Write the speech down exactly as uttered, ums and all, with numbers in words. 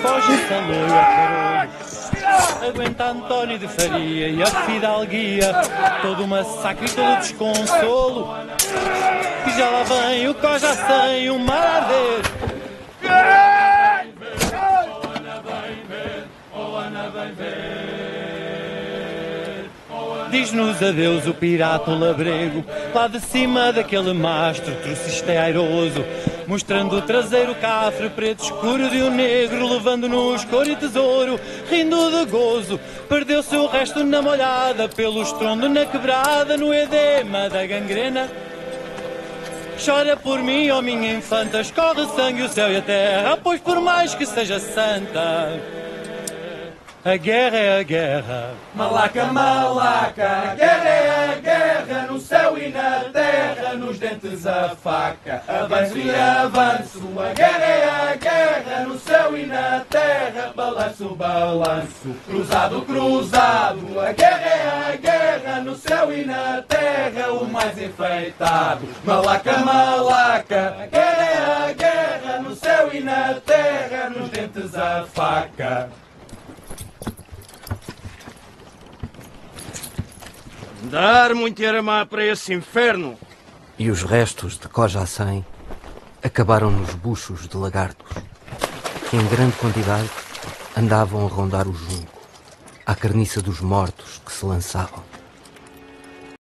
foge Saloio a Carolho. Aguenta António de Faria e a fidalguia, todo o massacre e todo o desconsolo. E já lá vem o Coja sem o mar a arder. Oh, Ana vem ver, oh, Ana vem ver. Diz-nos adeus o pirata o labrego, lá de cima daquele mastro trocista e airoso, mostrando o traseiro cafre preto escuro de um negro, levando-nos cor e tesouro, rindo de gozo. Perdeu-se o resto na molhada, pelo estrondo na quebrada, no edema da gangrena. Chora por mim, ó minha infanta, escorre sangue o céu e a terra, pois por mais que seja santa, a guerra é a guerra. Malaca, malaca, a guerra é a guerra, no céu e na terra, nos dentes a faca. Avanço e avanço, a guerra é a guerra, no céu e na terra, balanço, balanço. Cruzado, cruzado, a guerra é a guerra, no céu e na terra, o mais enfeitado. Malaca, malaca, a guerra é a guerra, no céu e na terra, nos dentes a faca. Dar muito aramar para esse inferno. E os restos de Cojacém acabaram nos buchos de lagartos, que em grande quantidade andavam a rondar o junco, à carniça dos mortos que se lançavam.